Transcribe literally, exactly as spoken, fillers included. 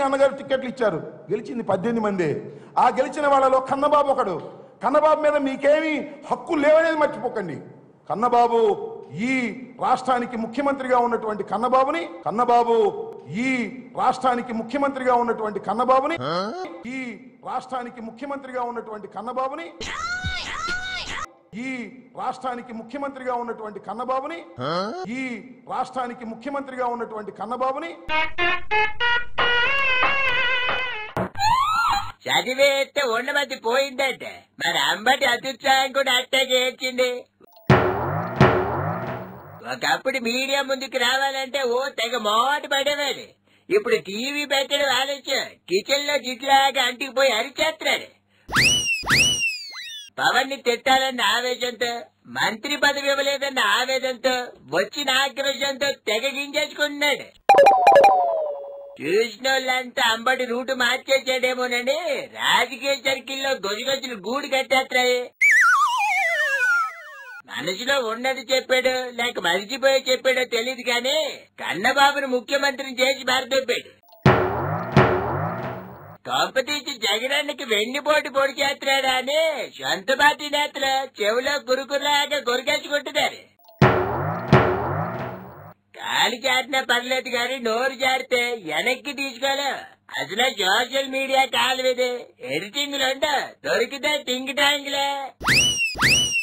అన్నగారు టికెట్లు ఇచ్చారు, గెలిచింది పద్దెనిమిది మంది. ఆ గెలిచిన వాళ్ళలో కన్నబాబు ఒకడు. కన్నబాబు మీద మీకేమీ హక్కు లేవనేది మర్చిపోకండి. కన్నబాబు ఈ రాష్ట్రానికి ముఖ్యమంత్రిగా ఉన్నటువంటి కన్నబాబుని కన్నబాబు ఈ రాష్ట్రానికి ముఖ్యమంత్రిగా ఉన్నటువంటి కన్నబాబుని ఈ రాష్ట్రానికి ముఖ్యమంత్రిగా ఉన్నటువంటి కన్నబాబుని ఈ రాష్ట్రానికి ముఖ్యమంత్రిగా ఉన్నటువంటి కన్నబాబుని ఈ రాష్ట్రానికి ముఖ్యమంత్రిగా ఉన్నటువంటి కన్నబాబుని చదివేస్తే ఉండమతి పోయిందంటే మరి అంబటి అత్యుత్సాహం కూడా అట్టాగే ఏడ్చింది. ఒకప్పుడు మీడియా ముందుకు రావాలంటే ఓ తెగ మోటు పడేవాడు. ఇప్పుడు టీవీ పెట్టడం ఆలస్యం, కిచెన్ లో జిట్లాగా అంటికి పోయి అరిచేస్తున్నాడు. పవన్ ని తిట్టాలన్న ఆవేశంతో, మంత్రి పదవి ఇవ్వలేదన్న ఆవేదనతో, వచ్చిన ఆక్రోశంతో తెగ గింజేసుకుంటున్నాడు. చూసినోళ్ళంతా అంబటి రూటు మార్చేసాడేమోనని రాజకీయ సర్కిల్లో గొజగొజులు గూడు కట్టేస్తాయి. మనసులో ఉన్నది చెప్పాడు లేక మరిచిపోయి చెప్పాడో తెలియదు కానీ కన్నబాబును ముఖ్యమంత్రిని చేసి బారదొప్పాడు. కాంపిటీసి జగనానికి వెన్నుపోటు పొడి చేస్తున్నాడా అని సొంత పార్టీ నేతలు చెవిలో కురుకులాగా కొరికేసుకుంటున్నారు. కాలి జారినా పర్లేదు గాని నోరు జారితే వెనక్కి తీసుకోలే. అసలు సోషల్ మీడియా కాలువేది ఎడిటింగ్ లో దొరికితే టింగ్ టాంగ్లే.